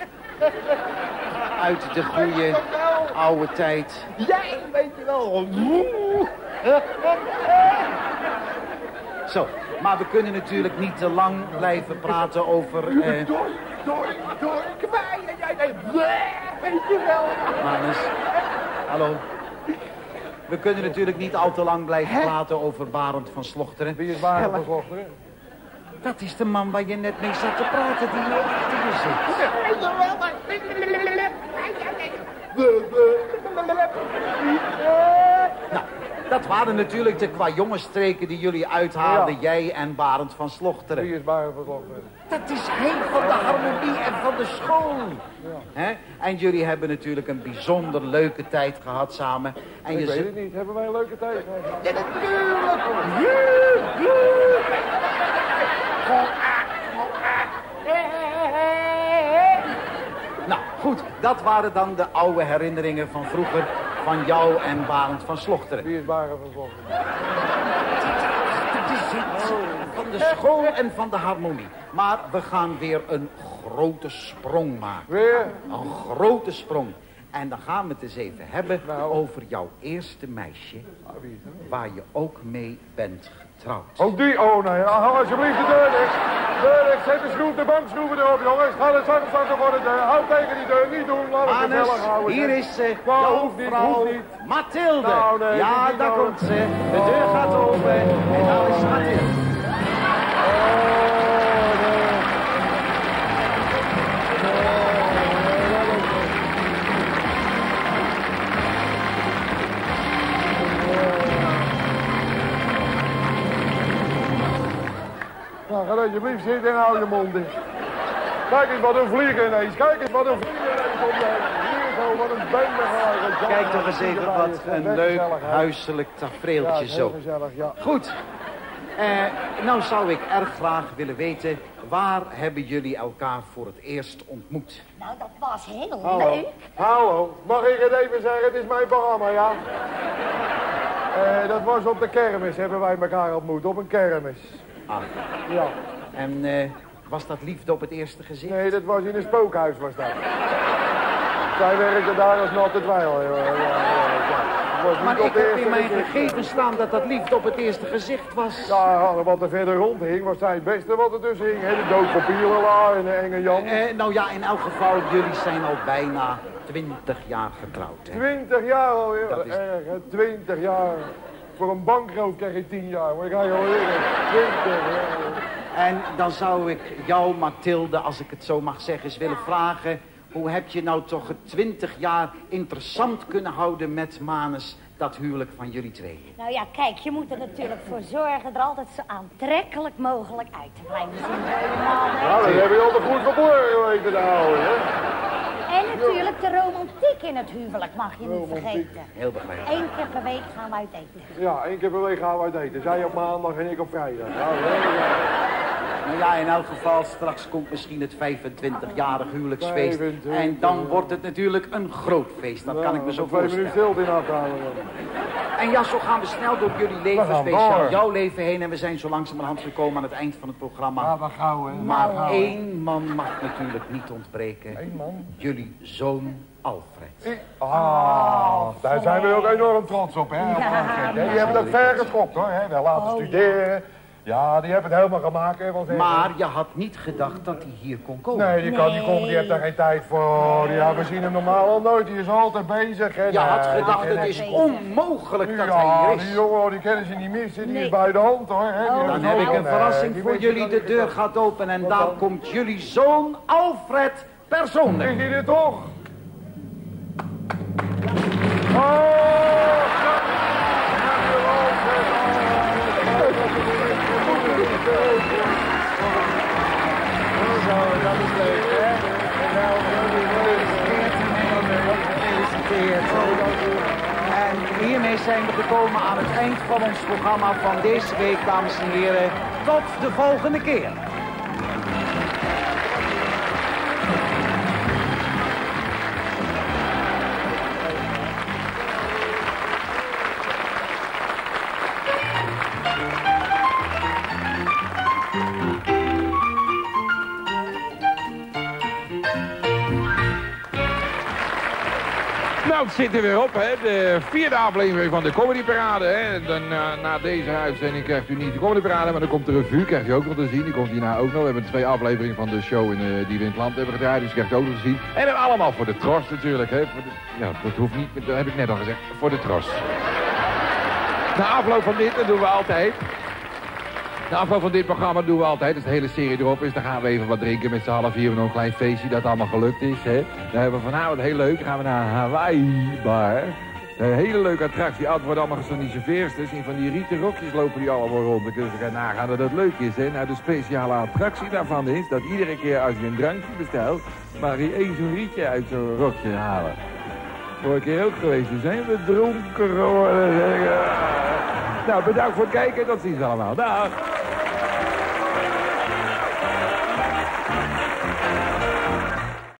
uit de goede oude tijd. Jij weet je wel. Zo, maar we kunnen natuurlijk niet te lang blijven praten over... Eh, Door, door, door, kwijt. En jij denkt, weet je wel. Manus, hallo. We kunnen natuurlijk niet al te lang blijven praten over Barend van Slochteren. Wie is Barend van Slochteren? Dat is de man waar je net mee zat te praten, die hier achter je zit. Nou, dat waren natuurlijk de qua jongensstreken die jullie uithaalden, Ja. jij en Barend van Slochteren. Wie is Barend van Slochteren? Dat is hij van de harmonie en van de school. Hè? En jullie hebben natuurlijk een bijzonder leuke tijd gehad samen. En Ik je weet zult- het niet. Hebben wij een leuke tijd gehad? Ja, natuurlijk. Nou, goed, dat waren dan de oude herinneringen van vroeger van jou en Barend van Slochteren. Wie is Barend van Slochteren? Dat is het. Van de school en van de harmonie. Maar we gaan weer een grote sprong maken. Weer? Een grote sprong. En dan gaan we het eens even hebben Nou. over jouw eerste meisje, Wie is dat? waar je ook mee bent getrouwd. Oh, die? Oh, nee. Hou alsjeblieft de deur dicht. Deur dicht. Zet de schroef, de bankschroeven erop, jongens. Ga het zakken zakken voor de deur. Hou tegen die deur. Niet doen. Laat het Hannes, gezellig houden. hier zeg. is ze, Nou, jouw hoeft niet, vrouw hoeft niet. Mathilde. Nou, nee, ja, hoeft niet daar nodig. komt ze. De deur gaat open en daar is Mathilde. Nou, ga alsjeblieft zitten en hou je mond dicht. Kijk eens wat een vliegen ineens. Kijk eens wat een vliegen ineens op de... Hier zo, wat een bende gelijk. Kijk toch eens even wat een leuk huiselijk Ja, tafereeltje heel zo. gezellig, ja. Goed. Eh, nou zou ik erg graag willen weten, waar hebben jullie elkaar voor het eerst ontmoet? Nou, dat was heel Hallo. leuk. Hallo. Mag ik het even zeggen? Het is mijn programma, ja? Eh, dat was op de kermis, hebben wij elkaar ontmoet. Op een kermis. Ah. Ja. En eh, was dat liefde op het eerste gezicht? Nee, dat was in een spookhuis, was dat. Zij werkte daar als natte dweil. Ja, ja, ja, ja. Het was niet Maar op ik de heb eerste in mijn gezicht. gegevens staan dat dat liefde op het eerste gezicht was. Ja, wat er verder rondhing was zij het beste wat er tussen hing. Hè? De dood van Pierela en de enge Jan. Eh, nou ja, in elk geval, jullie zijn al bijna twintig jaar getrouwd. Hè? Twintig jaar alweer. Dat is- Erg, hè? Twintig jaar. Voor een bankroof krijg je tien jaar. Maar ik ga je wel leren. Twintig jaar. En dan zou ik jou, Mathilde, als ik het zo mag zeggen, eens willen vragen... hoe heb je nou toch het twintig jaar interessant kunnen houden met Manus, dat huwelijk van jullie tweeën? Nou ja, kijk, je moet er natuurlijk voor zorgen er altijd zo aantrekkelijk mogelijk uit te blijven zien. Nou, dat heb je altijd goed verborgen weten te houden, hè? En natuurlijk de romantiek in het huwelijk mag je niet Romantiek. vergeten. Heel begrijpelijk. Eén keer per week gaan we uit eten. Ja, één keer per week gaan we uit eten. Zij op maandag en ik op vrijdag. Nou, hè, ja. Nou ja, in elk geval, straks komt misschien het vijfentwintigjarig huwelijksfeest. vijfentwintig, En dan wordt het natuurlijk een groot feest. Dat kan ik me zo Twee voorstellen. minuten stilte in afhouden. En ja, zo gaan we snel door jullie leven, gaan speciaal door. jouw leven heen. En we zijn zo langzamerhand gekomen aan het eind van het programma. Ja, we gauw, hè. Maar We gauw, hè. één man mag natuurlijk niet ontbreken. Eén man? Jullie zoon Alfred. Ah, daar zijn we ook enorm trots op, hè. Ja, die hebben het ver geschopt, hoor. Hè. Wel laten Oh, studeren. Ja, die hebben het helemaal gemaakt, hè. wel zeggen. Maar je had niet gedacht dat hij hier kon komen. Nee, die kan niet komen, die heeft daar geen tijd voor. Ja, we zien hem normaal al nooit, die is altijd bezig. Hè. Je had Nee, gedacht, die het ken is ik- onmogelijk dat ja, hij hier is. die jongen, die kennen ze niet missen, die Nee. is bij de hand, hoor. Hè. Die Dan hebben heb ze ik ook- een Nee, verrassing die voor mensen jullie. kan De niet deur gaat open en Wat daar dan? komt jullie zoon Alfred persoonlijk. Is hij er toch? En hiermee zijn we gekomen aan het eind van ons programma van deze week, dames en heren. Tot de volgende keer. Nou, het zit er weer op, hè. De vierde aflevering van de Comedy Parade, hè. Dan, uh, na deze uitzending krijgt u niet de Comedy Parade, maar dan komt de revue, krijgt u ook nog te zien. Die komt hierna ook nog. We hebben twee afleveringen van de show in, uh, die we in het land hebben gedraaid, dus die krijgt u ook nog te zien. En dan allemaal voor de Tros natuurlijk, hè. Voor de, ja, dat hoeft niet, dat heb ik net al gezegd, voor de Tros. Na afloop van dit, dat doen we altijd. Na afloop van dit programma doen we altijd, als de hele serie erop is, dan gaan we even wat drinken met z'n half vier. We nog een klein feestje dat allemaal gelukt is. Hè. Dan hebben we vanavond heel leuk, dan gaan we naar een Hawaii bar. Een hele leuke attractie, het wordt allemaal zo'n die serveersters. In van die rieten rokjes lopen die allemaal rond. Dan kunnen ze gaan nagaan dat het leuk is. Hè. Nou, de speciale attractie daarvan is dat iedere keer als je een drankje bestelt, mag je één zo'n rietje uit zo'n rokje halen. Vorige keer ook geweest, toen zijn we dronken geworden. Nou, bedankt voor het kijken, tot ziens allemaal. Dag!